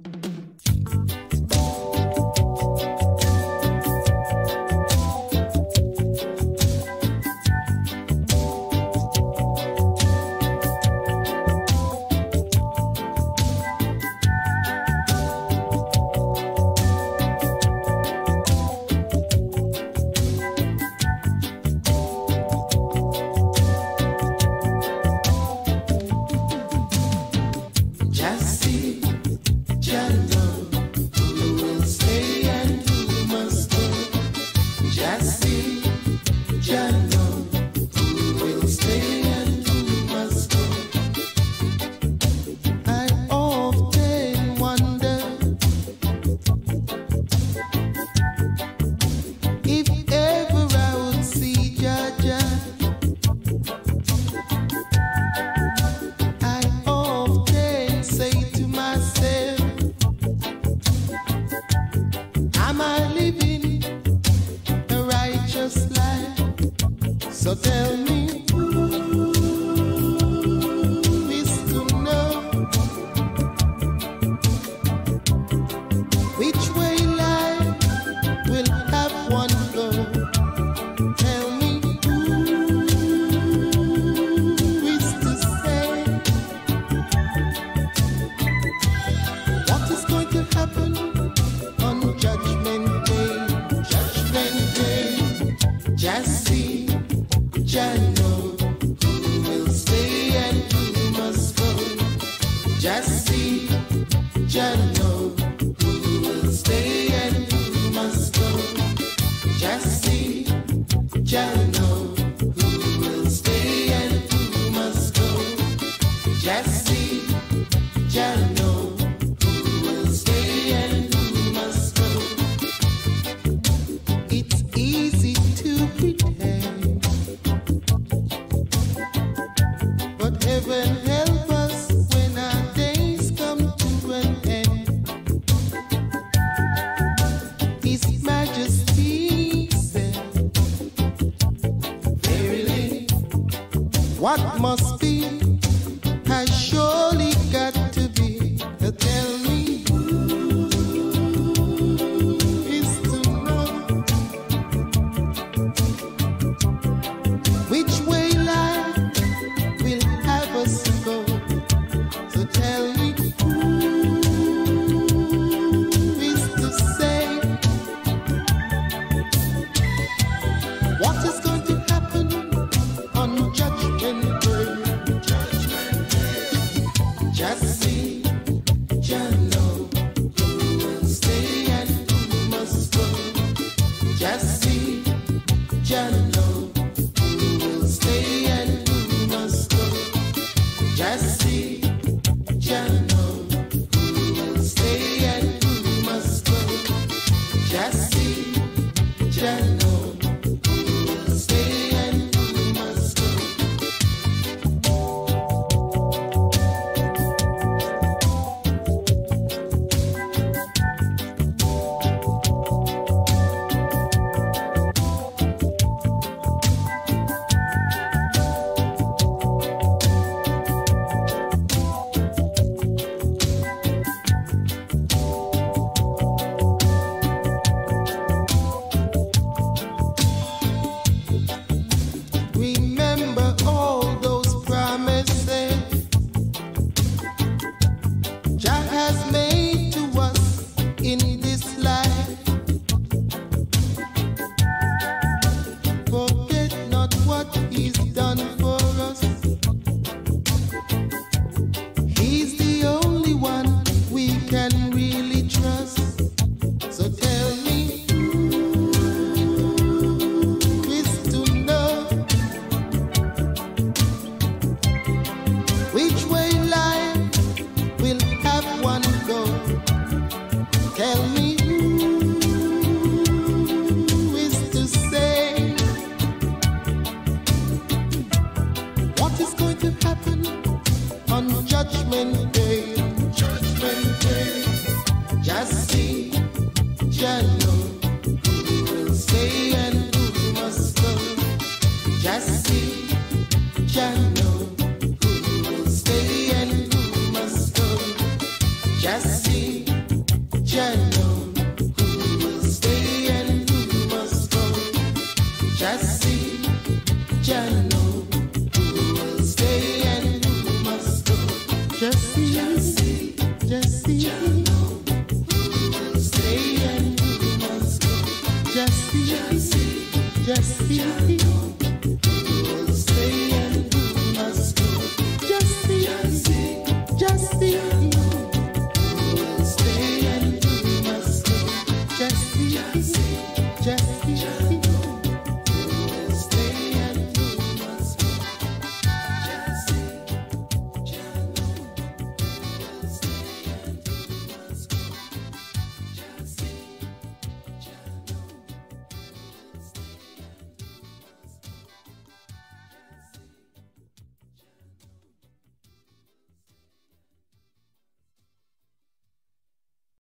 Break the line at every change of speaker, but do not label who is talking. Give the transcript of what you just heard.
So tell me, who is to know which way life will have one go? Tell me, who is to say what is going to happen on Judgment Day? Judgment Day, just see. Jah know who will stay and who must go. Just see, Jah know who will stay and who must go. Just see, Jah know who will stay and who must go. Just see, Jah know who will stay and who must go. It's easy to pretend, heaven help us when our days come to an end. His Majesty said, verily, what must be has surely got to be. Tell me, who is to know which way life will have us go? So tell me, who is to say what is going to happen on Judgment Day? Judgment Day. Just see, Jah know who will stay and who must go. Just see, Jah know who will stay and who must go. Just see, Jah know who will stay and who must go. Just see, Jah know who will stay and who must go. Remember all those promises Jah has made to us in this life. Forget not what He's done for us. He's the only one we can really trust. So tell me, who is to know which way life will have one go? Tell me, who is to say what is going to happen on Judgment Day? Judgment Day. Just see, Jah know who will stay and who must go. Just see, Jah know who will stay and who must go. Just see, Jah know who will stay and who must go. Just see, Jah know who will stay and who must go. Just see, Jah know who will stay and who must go. Just see, Jah know.